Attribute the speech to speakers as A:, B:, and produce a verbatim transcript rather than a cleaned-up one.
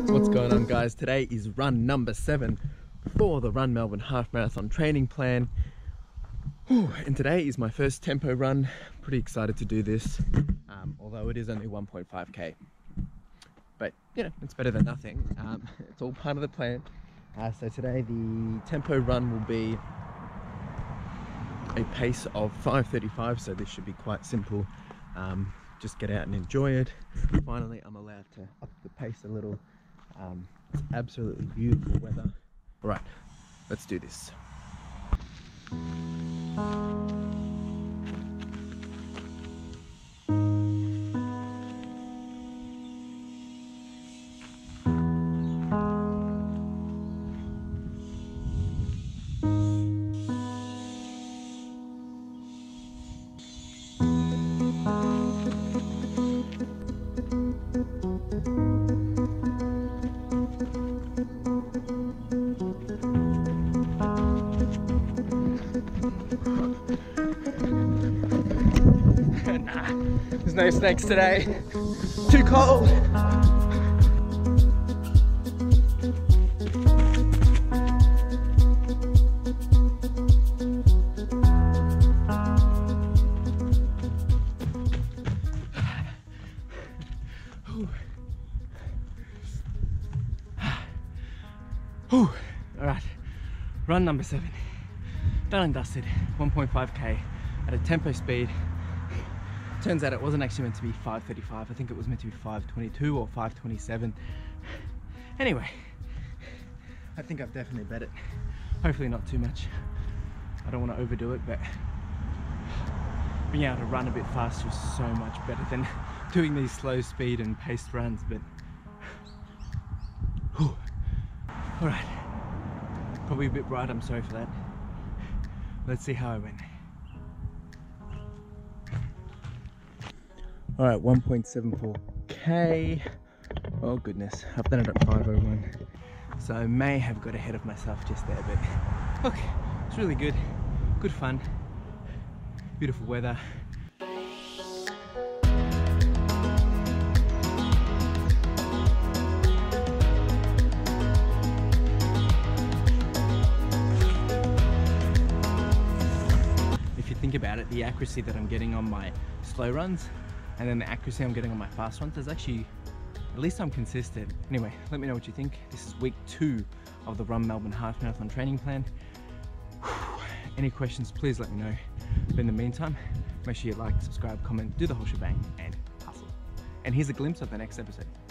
A: What's going on, guys? Today is run number seven for the Run Melbourne Half Marathon training plan. Whew, and today is my first tempo run. Pretty excited to do this, um, although it is only one point five K. But, you know, it's better than nothing. Um, it's all part of the plan. Uh, so today the tempo run will be a pace of five thirty-five, so this should be quite simple. Um, just get out and enjoy it. Finally, I'm allowed to up the pace a little. Um, it's absolutely beautiful weather. All right, let's do this. Nah, there's no snakes today. Too cold. All right, run number seven. Done and dusted, one point five K at a tempo speed. Turns out it wasn't actually meant to be five thirty-five. I think it was meant to be five twenty-two or five twenty-seven. Anyway, I think I've definitely bet it. Hopefully not too much. I don't want to overdo it, but being able to run a bit faster is so much better than doing these slow speed and paced runs. But whew. All right, probably a bit bright. I'm sorry for that. Let's see how I went. All right, one point seven four K. Oh goodness, I've done it at five oh one. So I may have got ahead of myself just there, but look, it's really good. Good fun. Beautiful weather. If you think about it, the accuracy that I'm getting on my slow runs and then the accuracy I'm getting on my fast ones is actually, at least I'm consistent. Anyway, let me know what you think. This is week two of the Run Melbourne Half Marathon training plan. Whew. Any questions, please let me know. But in the meantime, make sure you like, subscribe, comment, do the whole shebang, and hustle. And here's a glimpse of the next episode.